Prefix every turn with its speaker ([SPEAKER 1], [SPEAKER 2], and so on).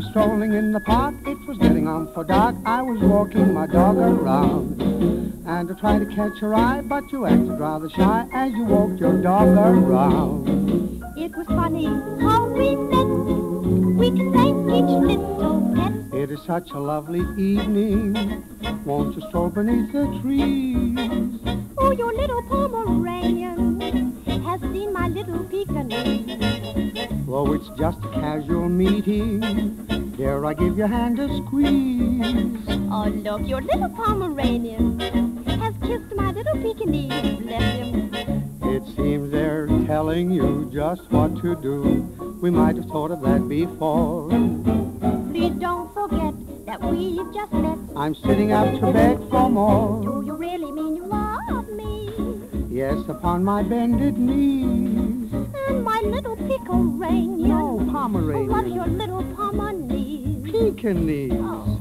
[SPEAKER 1] strolling in the park. It was getting on for dark. I was walking my dog around, and I tried to catch her eye, but you acted rather shy as you walked your dog around.
[SPEAKER 2] It was funny how we met. We can name each little pet.
[SPEAKER 1] It is such a lovely evening. Won't you stroll beneath the trees?
[SPEAKER 2] Oh, your little Pomeranian has seen my little Pekingese.
[SPEAKER 1] Though it's just a casual meeting, dare I give your hand a squeeze?
[SPEAKER 2] Oh, look, your little Pomeranian has kissed my little Pekingese, bless him.
[SPEAKER 1] It seems they're telling you just what to do. We might have thought of that before.
[SPEAKER 2] Please don't forget that we've just met.
[SPEAKER 1] I'm sitting up to beg for more.
[SPEAKER 2] Do you really mean you love me?
[SPEAKER 1] Yes, upon my bended knees.
[SPEAKER 2] And my little Pomeranian.
[SPEAKER 1] No, Pomeranian.
[SPEAKER 2] What's your little Pomeranian?
[SPEAKER 1] Pekingese.
[SPEAKER 2] Oh.